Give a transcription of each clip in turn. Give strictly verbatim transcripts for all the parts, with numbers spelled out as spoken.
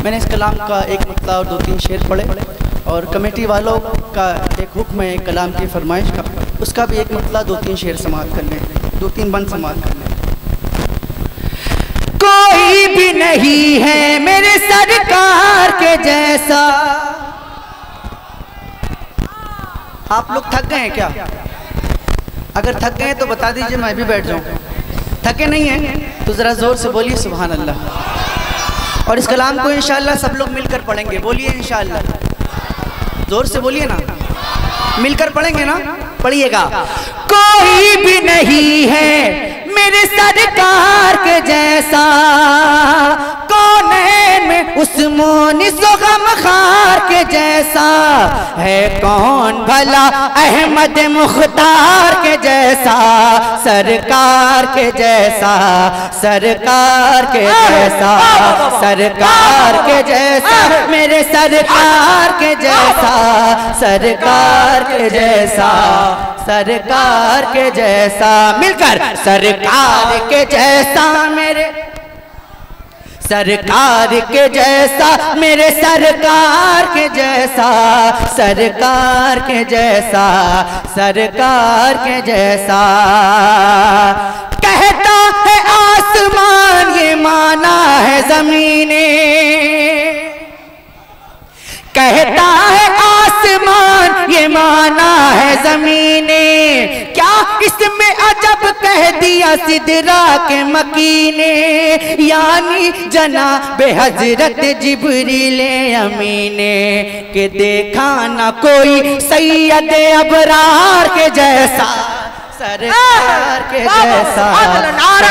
میں نے اس کلام کا ایک مطلب اور دو تین شعر پڑھے، اور کمیٹی والوں کا ایک حکم ہے کلام کی فرمائش کا، اس کا بھی ایک مطلب دو تین شعر سماعت کر لیں، دو تین بند سماعت کر لیں۔ کوئی بھی نہیں ہے میرے سرکار کے جیسا۔ آپ لوگ تھک گئے ہیں کیا؟ اگر تھک گئے ہیں تو بتا دیجئے، میں بھی بیٹھ جاؤں۔ تھکے نہیں ہیں تو ذرا زور سے بولیے سبحان اللہ، اور اس کلام کو انشاءاللہ سب لوگ مل کر پڑھیں گے، بولیے انشاءاللہ، زور سے بولیے نا، مل کر پڑھیں گے نا، پڑھیے گا۔ کوئی بھی نہیں ہے میرے سرکار کے جیسا، کونین میں عثمانی و غمخوار کے جیسا، ہے کون بھلا احمد مختار کے جیسا، سرکار کے جیسا، سرکار کے جیسا، سرکار کے جیسا، میرے سرکار کے جیسا، سرکار کے جیسا، سرکار کے جیسا، مل کر سرکار کے جیسا، میرے سرکار کے جیسا، میرے سرکار کے جیسا، سرکار کے جیسا، سرکار کے جیسا، کہتا ہے آسمان یہ مانا ہے زمین، کہتا ہے آسمان یہ مانا ہے زمین، کیا اس میں عجب کہہ دیا سدرا کے مکین، یعنی جناب حضرت جبریل امین، کہ دیکھا نہ کوئی سید ابرار کے جیسا، سرکار کے جیسا۔ نعرہ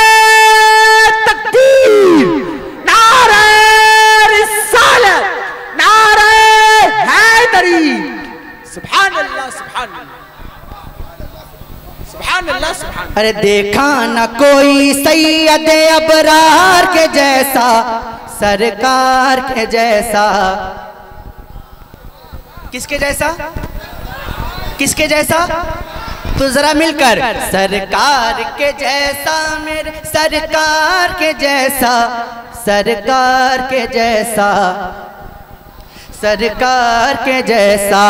تکبیر، نعرہ رسالت، نعرہ حیدری، سبحان اللہ سبحان اللہ سبحان اللہ سبحان اللہ۔ ارے دیکھا نہ کوئی سید ابرار کے جیسا، سرکار کے جیسا، کس کے جیسا؟ کس کے جیسا؟ تو ذرا مل کر سرکار کے جیسا، میرے سرکار کے جیسا، سرکار کے جیسا، سرکار کے جیسا،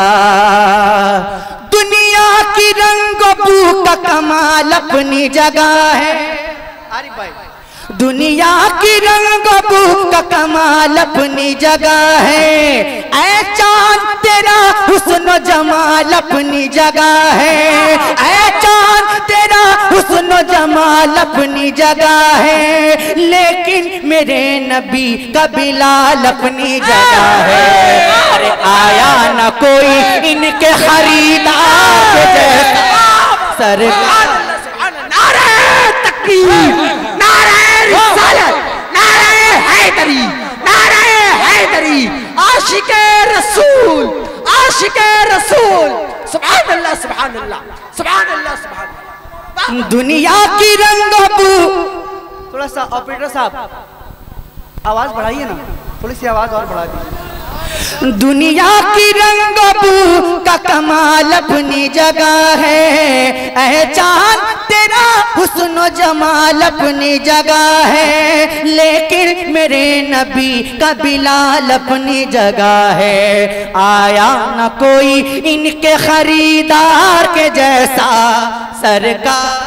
دنیا کی رنگ و بو کا کمال اپنی جگہ ہے، عارف بھائی، دنیا کی رنگ و بو کا کمال اپنی جگہ ہے، اے چاند تیرا حسن و جمال اپنی جگہ ہے، اے چاند تیرا حسن و جمال اپنی جگہ ہے، لیکن میرے نبی کا بلال اپنی جگہ ہے، ارے آیا نہ کوئی ان کے خریدار کے جیسا، سرکار۔ نعرہ تکبیر، نعرہ رسالت، نعرہ حیدری، نعرہ حیدری، عاشق رسول، عاشق رسول، سبحان اللہ سبحان اللہ سبحان اللہ سبحان اللہ۔ دنیا کی رنگ و بو، تھوڑا سا آپریٹر صاحب آواز بڑھائیے نا، تھوڑی سی آواز اور بڑھا دیجیے۔ دنیا کی رنگ و بو کا کمال اپنی جگہ ہے، اے چاند تیرا حسن و جمال اپنی جگہ ہے، لیکن میرے نبی کا بلال اپنی جگہ ہے، آیا نہ کوئی ان کے خریدار کے جیسا، سرکار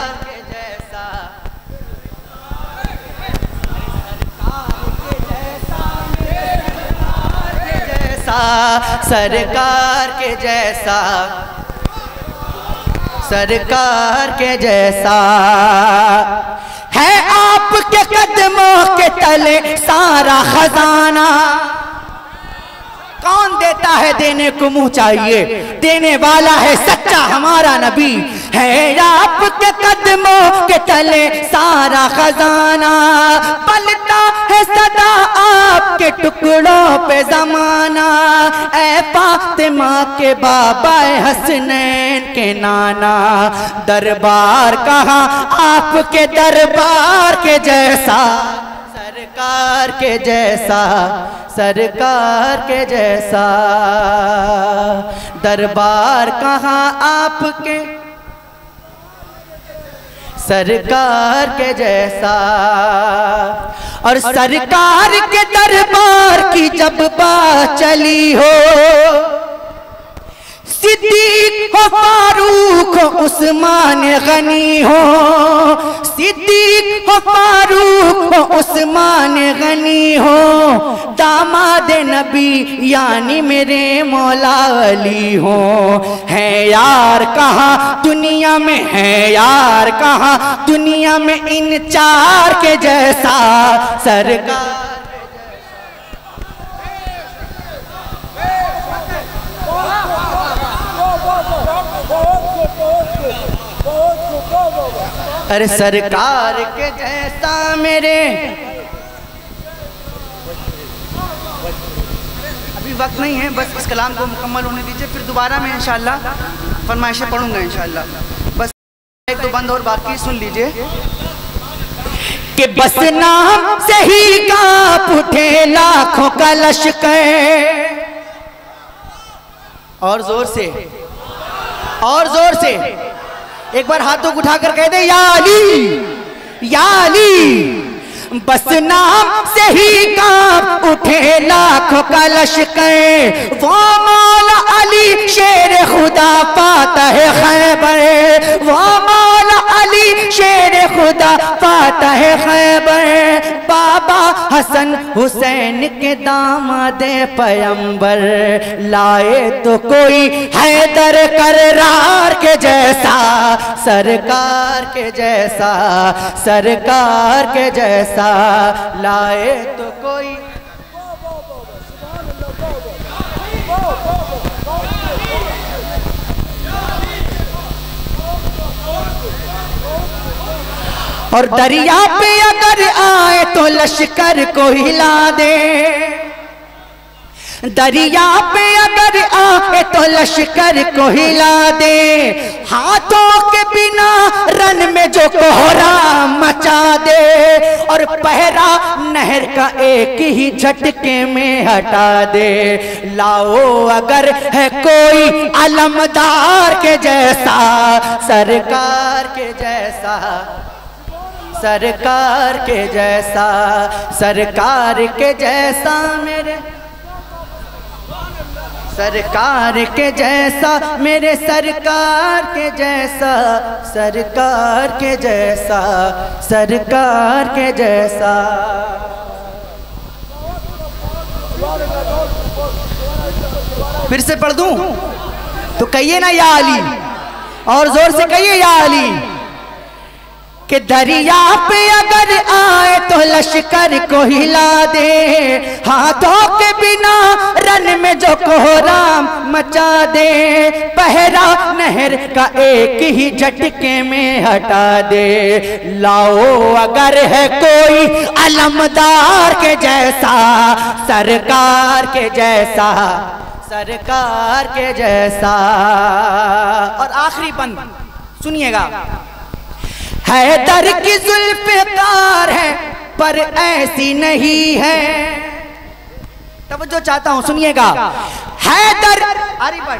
سرکار کے جیسا، سرکار کے جیسا، ہے آپ کے قدموں کے تلے سارا خزانہ، کون دیتا ہے دینے کو منہ چاہیے، دینے والا ہے سچا ہمارا نبی، ہے آپ کے قدموں کے تلے سارا خزانہ، پلتا ہے صدا آپ کے ٹکڑوں پہ زمانہ، اے فاطمہ کے بابا حسنین کے نانا، دربار کہاں آپ کے دربار کے جیسا، سرکار کے جیسا، سرکار کے جیسا، دربار کہاں آپ کے، سرکار کے جیسا، اور سرکار کے دربار کی جب بات چلی ہو، صدیق ہو فاروق ہو عثمان غنی ہو، صدیق ہو فاروق ہو عثمان غنی ہو، داماد نبی یعنی میرے مولا علی ہو، ہے یار کہاں دنیا میں، ہے یار کہاں دنیا میں ان چار کے جیسا، سرکار ارے سرکار کے جیسا میرے، ابھی وقت نہیں ہے، بس اس کلام کو مکمل ہونے دیجئے، پھر دوبارہ میں انشاءاللہ فرمائشیں پڑھوں گا انشاءاللہ، بس ایک دو بند اور باقی سن لیجئے کہ بس نام سے ہی کانپ اٹھے لاکھوں کا لشکر، اور زور سے، اور زور سے ایک بار ہاتھوں کو اٹھا کر کہہ دے، یا علی یا علی، بس نام سے ہی کانپ اٹھے لاکھوں کا لشکر، وہ مولا علی شیر خدا فاتح خیبر، وہ مولا علی شیر خدا فاتح خیبر، بابا حسن حسین کے داماد پیمبر، لائے تو کوئی حیدر کررار کے جیسا، سرکار کے جیسا، سرکار کے جیسا، لائے تو کوئی، اور دریا پہ اگر آئے تو لشکر کو ہلا دے، دریا پہ اگر آئے تو لشکر کو ہلا دے، ہاتھوں کے بنا رن میں جو کوہرام مچا دے، اور پہرا نہر کا ایک ہی جھٹکے میں ہٹا دے، لاؤ اگر ہے کوئی علمدار کے جیسا، سرکار کے جیسا، سرکار کے جیسا، سرکار کے جیسا میرے، سرکار کے جیسا میرے، سرکار کے جیسا، سرکار کے جیسا، سرکار کے جیسا، پھر سے پڑھ دوں تو کہیے نا یا علی، اور زور سے کہیے یا علی، کہ دریا پہ اگر آئے تو لشکر کو ہلا دے، ہاتھوں کے بنا رن میں جو کوہرام مچا دے، پہرا نہر کا ایک ہی جھٹکے میں ہٹا دے، لاؤ اگر ہے کوئی علمدار کے جیسا، سرکار کے جیسا، سرکار کے جیسا، اور آخری بند سنیے گا، حیدر کی زلف کار ہے پر ایسی نہیں ہے، توجہ چاہتا ہوں سنیے گا، حیدر آری بھائی،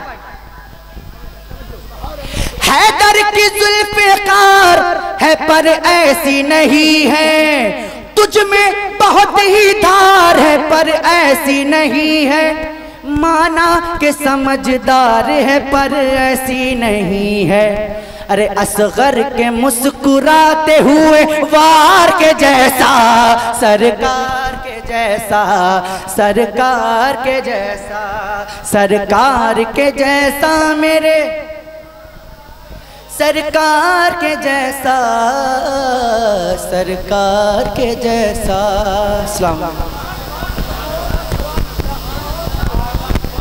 حیدر کی زلف کار ہے پر ایسی نہیں ہے، تجھ میں بہت ہی دھار ہے پر ایسی نہیں ہے، مانا کہ سمجھدار ہے پر ایسی نہیں ہے، ارے اصغر کے مسکراتے ہوئے وار کے جیسا، سرکار کے جیسا، سرکار کے جیسا، سرکار کے جیسا میرے، سرکار کے جیسا، سرکار کے جیسا، السلام علیکم۔